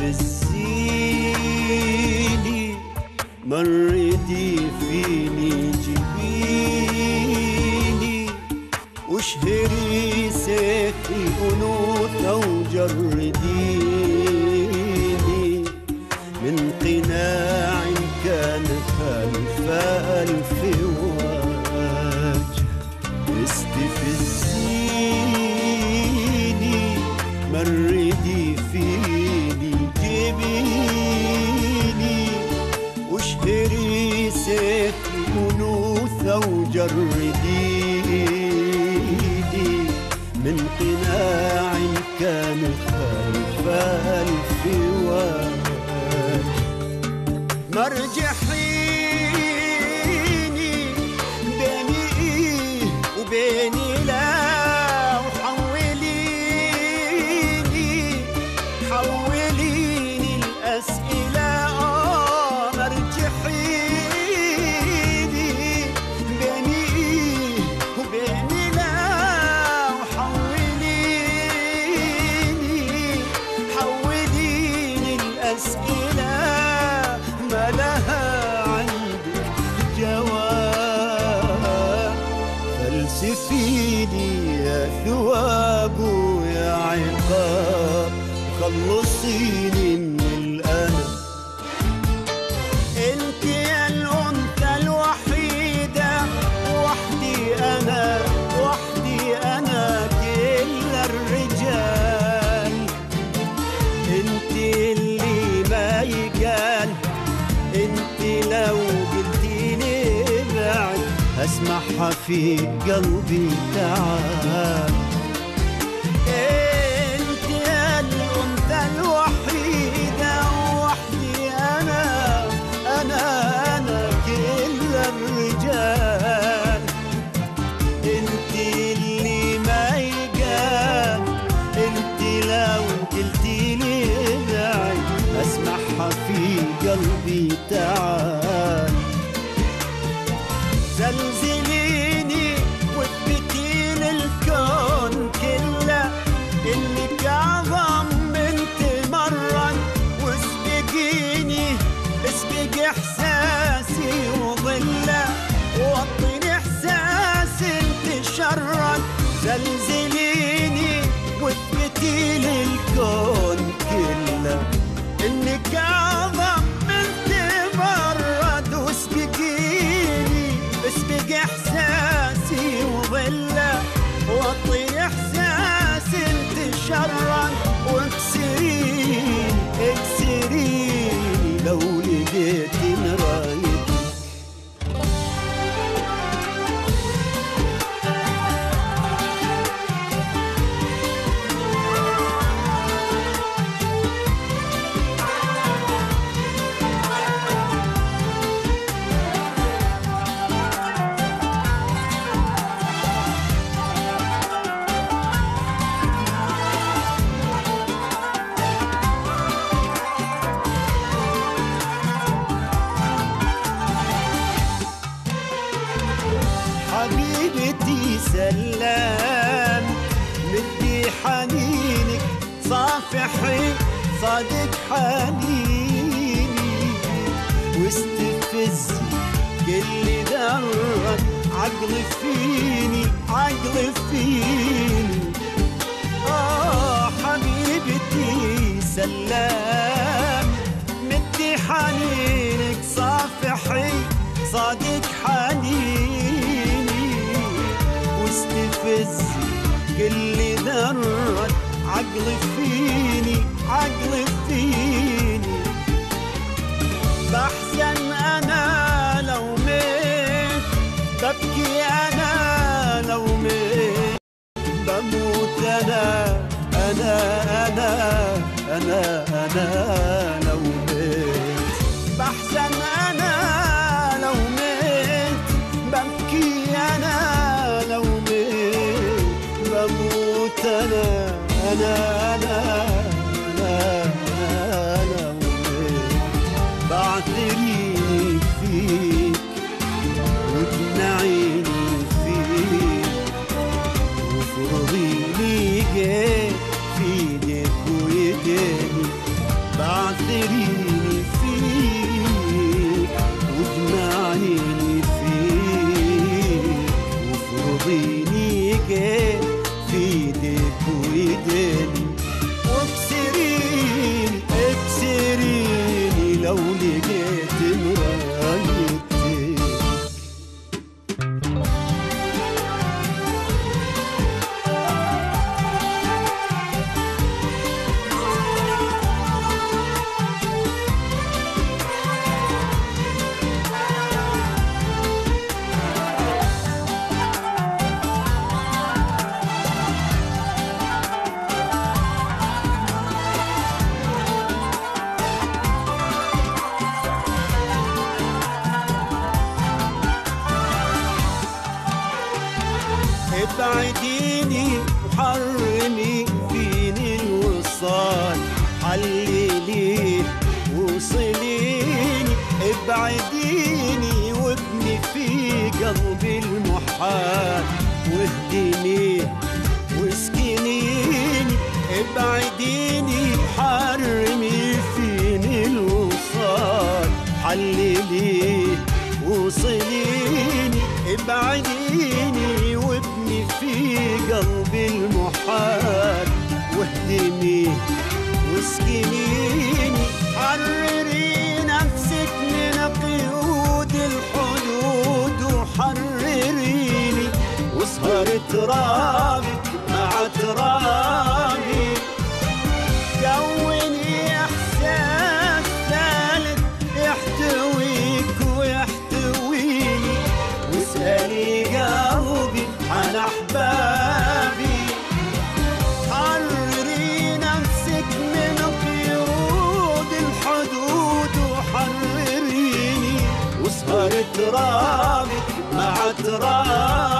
واستفزيني، مردي فيني جبيني، واشهري سيفي أنوثة وجرديني من قناع كان ألف ألف وجه. استفزيني، مردي فيني جبيني، واشهري سيفي أنوثة وجرديني من قناع كان ألف ألف وجه. مرجحيني بيني إيه وبيني لا، وحوليني حوليني الأسئلة. مرجحيني بيني إيه وبيني لا، وحوليني حوليني الأسئلة. ما لها عندك جواب، فلسفيني يا ثواب ويا عقاب، خلصيني من الأنا. انت يا الأنثى الوحيدة، وحدي أنا وحدي أنا كل الرجال. انت اللي ما يقال، انت لو قلتيلي بعد اسمعها في قلبي تعال. انت يا الأنثى الوحيدة، وحدي أنا كل الرجال. انت اللي ما يقال، انت لو قلتيلي بعد اسمعها في قلبي تعال. زلزليني واثبتي للكون كله انك اعظم من تمرن، واسبقيني اسبق احساسي وظله، ووطني احساسي انتشرن. زلزليني واثبتي للكون كله انك اعظم من تمرد، واسبقيني اسبق احساسي وظله، وطي احساسي انتشرن. واكسريني اكسريني لو لقيتي مرايتي. حبيبتي سلام، مدي حنينك صافحي صادق حنيني، واستفزي كل ذرة عقل فيني عقل فيني. حبيبتي سلام، مدي حنينك صافحي صادق حنيني، واستفزي كل ذرة عقل فيني عقل فيني. بحزن أنا لو ميت، ببكي أنا لو ميت، بموت أنا لو ميت. بحزن أنا لو ميت، ببكي أنا لو ميت، بموت أنا لو ميت. بعثريني فيك واقنعيني فيك، وفرضي لي في ايديك ويديني. ابعديني وحرمي فيني الوصال، حلليه وصليني، ابعديني وابني في قلبي المحال، واهديني واسكنيني، ابعديني حرمي فيني الوصال، حلليه وصليني، ابعديني وابني في قلبي المحال، واهديني واسكنيني، حرري نفسك من قيود الحدود، وحرريني واسهر ترابك مع ترابي، كوني احساس ثالث يحتويك ويحتويني، واسألي قلبي عن احبابي، حرري نفسك من قيود الحدود، وحرريني واسهر ترابك مع ترابي.